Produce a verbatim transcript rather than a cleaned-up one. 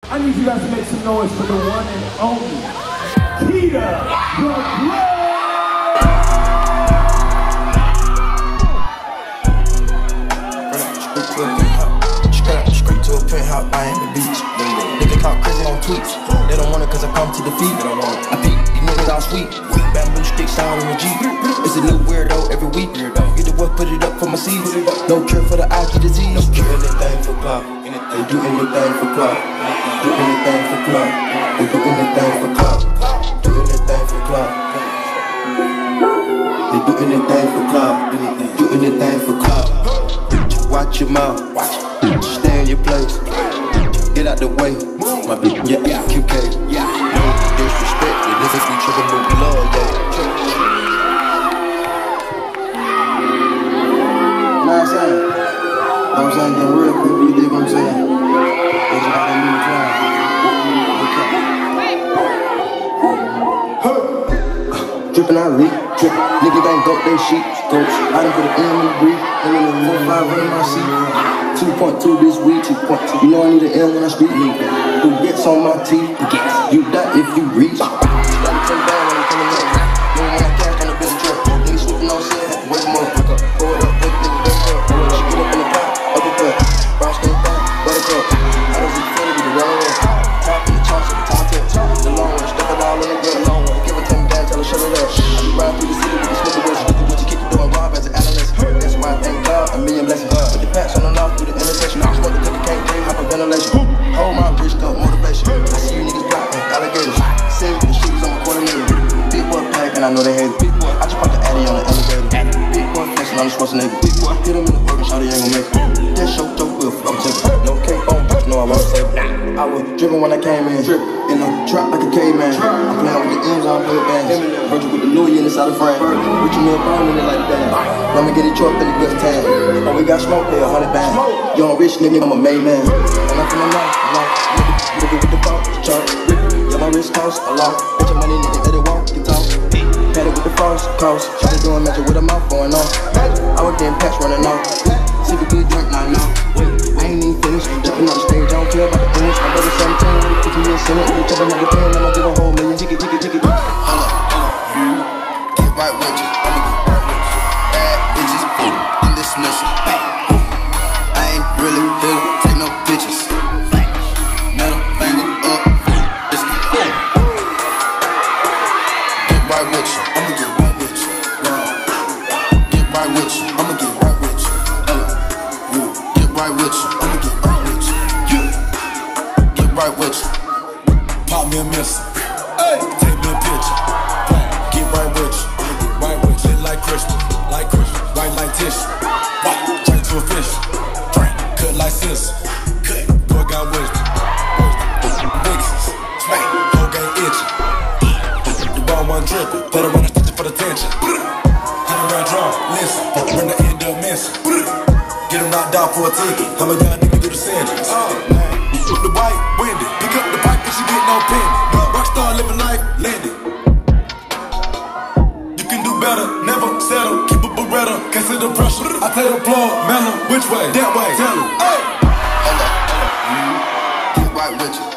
I need you guys to make some noise for the one and only Keita the Great! Straight to a penthouse, Miami Beach. Nigga talk crazy on tweets. They don't want it cause I come to defeat. They don't want it. I think these niggas all sweet. Bamboo sticks out in the Jeep. It's a new weirdo every week. Get the work, put it up for my seeds. No cure for the eye disease. No cure anything for clout. They do anything for clout. Do anything for clout. They do anything for clout. Do anything for clout. They do anything for clout. Do anything for clout. Watch your mouth. Stay in your place. Get out the way. My bitch, yeah, Q K. No disrespect. The niggas be tripping with blood, yeah. Know what I'm saying? Know what I'm saying? Getting real quick, you dig what I'm saying? They just got that new clown. Drippin' out leak, drippin'. Niggas ain't got they sheet. Goats. I done put it in me brief. And then the four five in my seat. two point two this week. two point two. You know I need an L when I speak. Who gets on my teeth? You die if you reach. Gotta come down when I'm coming up. You don't want cash on the business truck. Niggas swooping on set. Have to wake them up. Pull it up, take it to the best up. She get up in the pot, uppercut. Brown skin fat, buttercup. I don't see funny with the roll. Top in the chops, top tip. The long one, stuff it all in the good long one. Give her ten down, tell her shut it up. I be riding through the city with the slipper with you. What you kick it doing rob as an analyst. That's why I thank God, a million blessings. Put the patch on the knob through the intersection. I smoke the cookie, can't drink, hyperventilation. Hold my wrist up, motivation. I see you niggas blocking alligators. Send the shoes on my coordinator. Big boy pack and I know they hate it. I just popped the Addy on the elevator. Big boy flexing on the Schwarzenegger. Big boy hit him in the work and shot he ain't gon' make it. That show dope will fuck take it. No cake on, but you know I won't save it. I was dripping when I came in. In a trap like a caveman. I'm playing with the M's on blue bands. Virgil with the Louis in the side of frame. Richie Mill Brown in it like that. I'ma get it truck in the good time. Oh, we got smoke there, a hundred bands. Young rich nigga, I'm a made man. And I'm from the north, north. Nigga with the phone, chart. Yeah, my wrist cost a lot. Bitch, your money, nigga, let it walk, you talk. Had it with the false cost. Try to do a magic with a mouth going off. I was getting patch running off. Sip a good drink, now now. I ain't even finished. Jumping on the stage, I don't care about the finish. I'm better seventeen, with a fifty year sentence. We jumping like a pen, I'ma give a whole million. Ticket, ticket, ticket. Hold up, hold up. Get right with you. I'ma get right with you. Bad bitches, in this mission. I ain't really here to take no pictures. Metal finger up. It's the cool. Get right with you. I'ma get right with you. Get right with you. I'ma get right with you. Get right with you. I'ma get right with you. Get right with you. Pop me a missile. Hey, take me a picture. Get right with you. I'ma get right with you. Lit like Christmas, like Christmas. White like tissue. White, drink to a fish. Drink, cut like scissors. Cut, boy got wisdom. Nixes, smack, whole game itching. The ball one dripping. Put her on the stitcher for the tension. Hundred round drum, listen. When the end up missing. Get him knocked out for a ticket. I'm a young nigga do the sentence. With the white, windy. Pick up the bike and she get no penny. Rockstar living life, landed. You can do better, never settle. Keep a Beretta, consider pressure. I take the plug, mellow. Which way? That way. Tell him. Hey. Hold up, hold up. Get right with you.